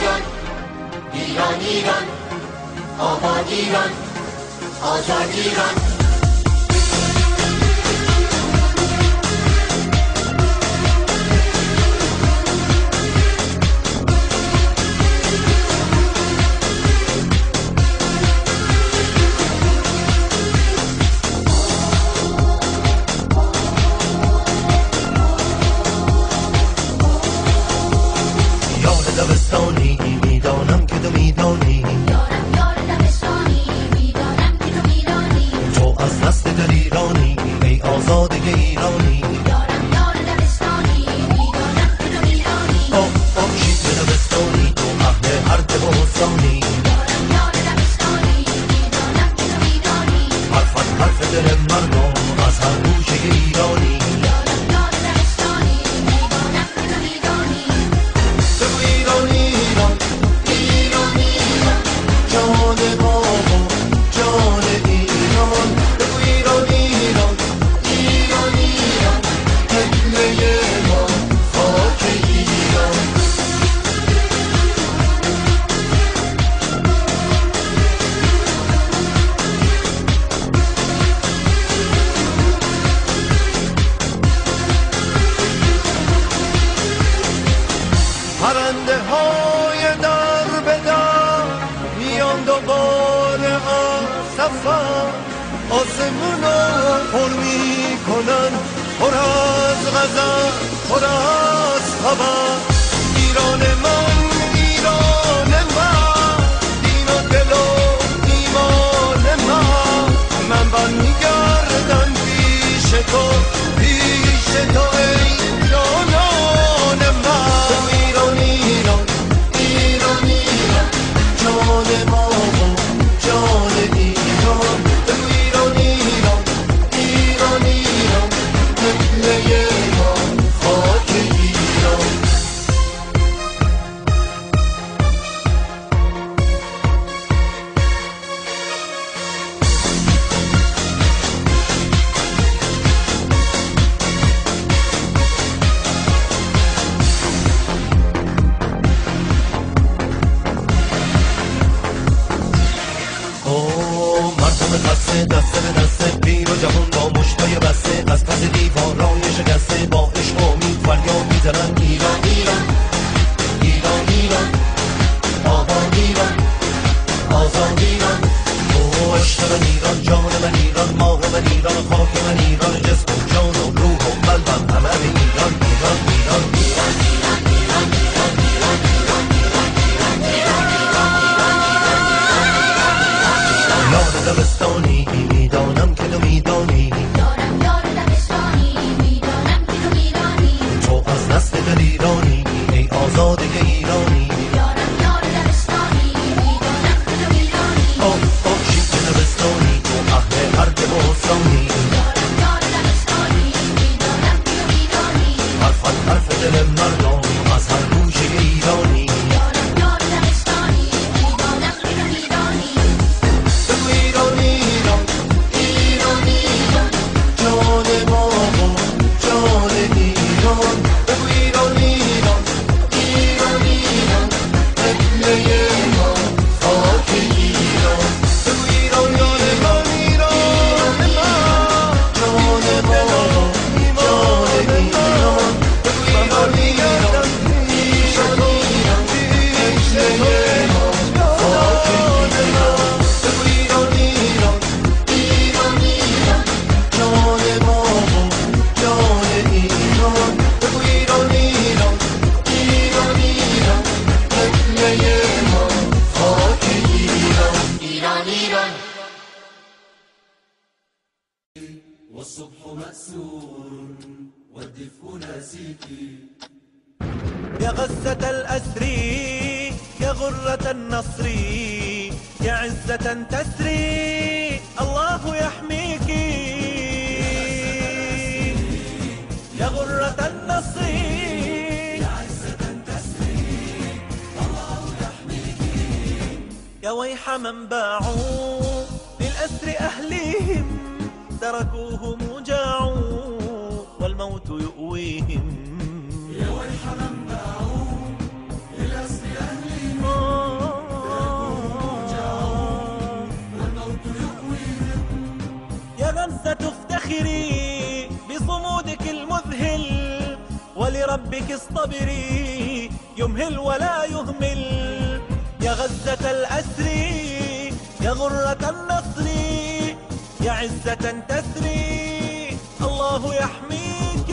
ایران ایران ایران آباد ایران آزاد ایران دبستانی میدانم که تو میدانی یار دبستانی میدانم که تو میدانی تو از نسل دلیرانی ای آزاده ایرانی یار دبستانی میدانم که تو میدانی شید دبستانی تو اهل هر دبستانی یار دبستانی میدانم که تو میدانی حرفت حرف دل مردم از هر گوشه ایرانی یار دبستانی میدانم که تو میدانی بگو ایران ایران ایران ایران جان بابا جان ایران بگو ایران ایران ایران ایران قبله ما خاک ایران پرنده های در به در میان دوباره از سفر آسمونا پر میکنن پر از غزل پر از خبر ایران من دین و دل و ایمان من برمیگردم پیش تو ای جانان من ایران ایران ایران ایران جان بابا جان ایران بگو ایران ایران ایران ایران قبله ما خاک ایران مردم خسته دسته به دسته پیر و جوان با مشتای بسته از پس دیواران شکسته با عشق و امید فریاد میزنن ایران ایران ایران ایران آباد ایران آزاد ایران تو عشق من ایران جان من ایران ماه من ایران خاک من ایران جسم و جان و روح و قلبم همه ایران ایران ایران ایران ایران ایران ایران ایران ایران ایران یار دبستانی میدانم که تو میدانی یار دبستانی میدانم که تو میدانی تو از نسل دلیرانی ای آزاده ایرانی یار دبستانی میدانم که تو میدانی شید دبستانی تو اهل هر دبستانی یار دبستانی میدانم که تو میدانی حرفت حرف دل مردم از هر گوشه ایرانی یار دبستانی میدانم که تو میدانی بگو ایران ایران ایران ایران جان بابا جان ایران بگو ایران ایران ایران ایران قبله ما خاک ایران بگو ایران ایران ایران جان بابا جان ایران بگو ایران ایران ایران ایران قبله ما خاک ایران بگو ایران ایران ایران ایران جان بابا جان ایران بگو ایران ایران ایران ایران قبله ما خاک ایران ایران ایران والصبح مأسور والدفء ناسيك يا غزة الأسر يا غرة النصر يا عزة تسري الله يحميك يا غرة النصر يا عزة تسري الله يحميك يا ويح من باعوا للأسر أهليهم تركوهم وجاعوا والموت يؤويهم يا ويح من باعوا للأسر أهلهم ربك اصطبري يمهل ولا يهمل. يا غزة الأسر يا غرة النصر يا عزة تسري الله يحميك.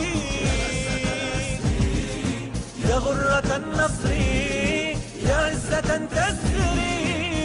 يا غرة النصر يا عزة تسري.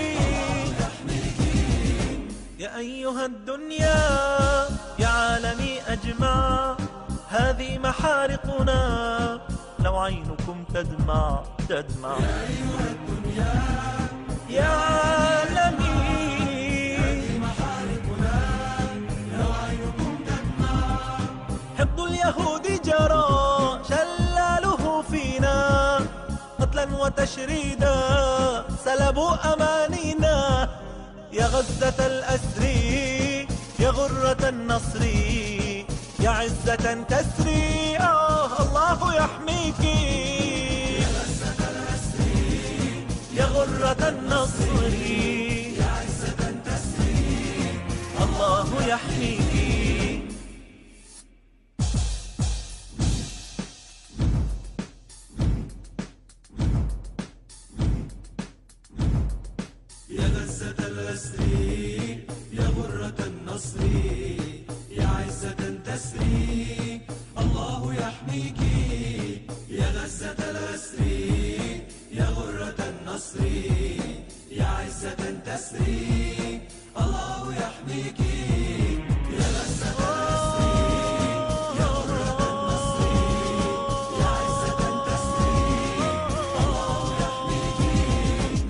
يا أيها الدنيا يا عالمي أجمع هذه محارقنا لو عينكم تدمع تدمع. يا أيها الدنيا يا عالمي هذه محارقنا لو عينكم تدمع. حقد اليهود جرى شلاله فينا قتلا وتشريدا سلبوا أمانينا. يا غزة الأسر يا غرة النصر يا عزة تسري الله يحميك. يا غزة الأسر يا غرة النصر يا عزة تسري الله يحميك. يا غزة الأسر يا غرة النصر يا عزة تسري الله يحميك. يا غزة الأسر يا غرة النصر يا عزة تسري الله يحميك. يا غزة الأسر يا غرة النصر يا عزة تسري الله يحميك.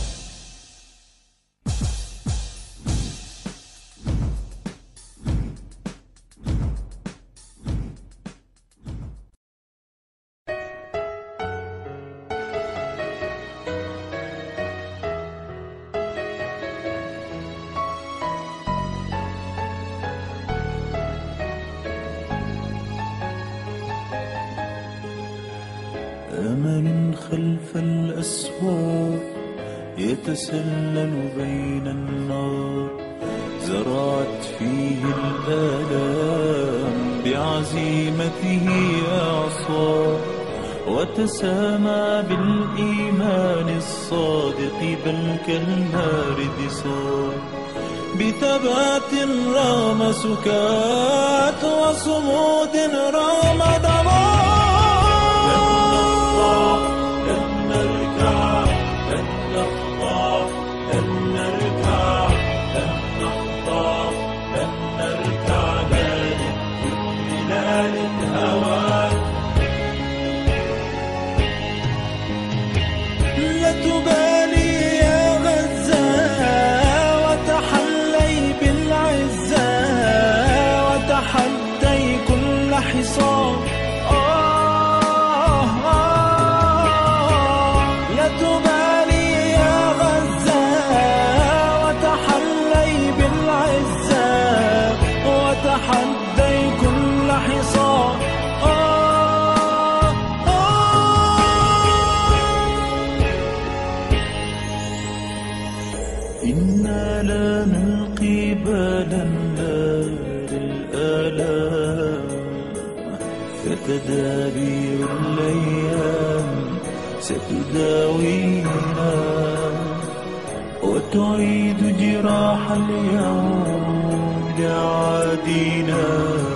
أمل خلف الأسوار يتسلل بين النار زرعت فيه الآلام بعزيمته أعصار وتسامى بالإيمان الصادق بل كالمارد صار بثبات رام سكات وصمود رام ضمان. لا تبالي يا غزة وتحلي بالعزة وتحدي كل حصار. إنا لا نلقي بالا للآلام فتدابير الأيام ستداوينا وتعيد جراح اليوم لعادينا.